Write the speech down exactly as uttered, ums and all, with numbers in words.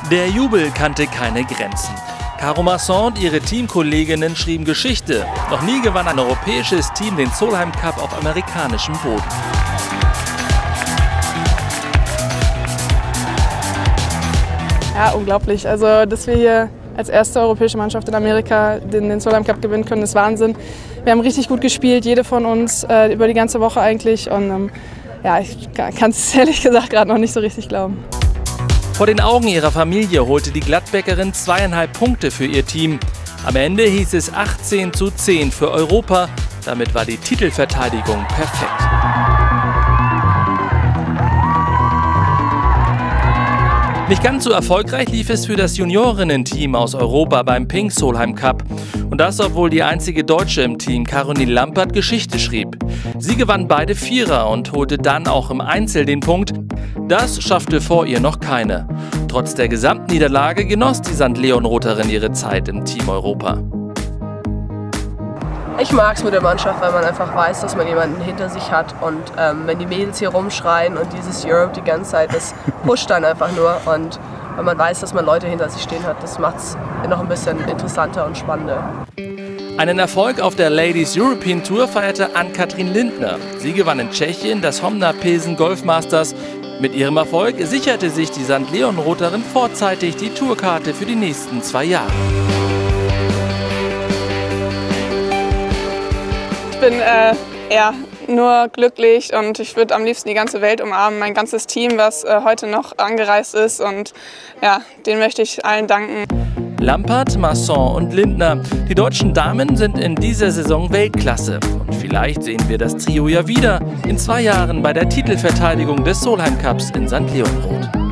Der Jubel kannte keine Grenzen. Caro Masson und ihre Teamkolleginnen schrieben Geschichte. Noch nie gewann ein europäisches Team den Solheim Cup auf amerikanischem Boden. Ja, unglaublich. Also, dass wir hier als erste europäische Mannschaft in Amerika den, den Solheim Cup gewinnen können, ist Wahnsinn. Wir haben richtig gut gespielt, jede von uns, äh, über die ganze Woche eigentlich. Und ähm, ja, ich kann es ehrlich gesagt gerade noch nicht so richtig glauben. Vor den Augen ihrer Familie holte die Gladbäckerin zweieinhalb Punkte für ihr Team. Am Ende hieß es achtzehn zu zehn für Europa. Damit war die Titelverteidigung perfekt. Nicht ganz so erfolgreich lief es für das Juniorinnen-Team aus Europa beim Pink Solheim Cup. Und das, obwohl die einzige Deutsche im Team, Caroline Lampert, Geschichte schrieb. Sie gewann beide Vierer und holte dann auch im Einzel den Punkt. Das schaffte vor ihr noch keine. Trotz der Gesamtniederlage genoss die Sankt Leon-Roterin ihre Zeit im Team Europa. Ich mag es mit der Mannschaft, weil man einfach weiß, dass man jemanden hinter sich hat. Und ähm, wenn die Mädels hier rumschreien und dieses Europe die ganze Zeit, das pusht dann einfach nur. Und wenn man weiß, dass man Leute hinter sich stehen hat, das macht es noch ein bisschen interessanter und spannender. Einen Erfolg auf der Ladies European Tour feierte Ann-Kathrin Lindner. Sie gewann in Tschechien das Homna Pilsen Golf Masters. Mit ihrem Erfolg sicherte sich die Sankt Leon-Roterin vorzeitig die Tourkarte für die nächsten zwei Jahre. Ich bin äh, ja, nur glücklich und ich würde am liebsten die ganze Welt umarmen, mein ganzes Team, was äh, heute noch angereist ist, und ja, denen möchte ich allen danken. Lampert, Masson und Lindner. Die deutschen Damen sind in dieser Saison Weltklasse. Und vielleicht sehen wir das Trio ja wieder in zwei Jahren bei der Titelverteidigung des Solheim Cups in Sankt Leonrod.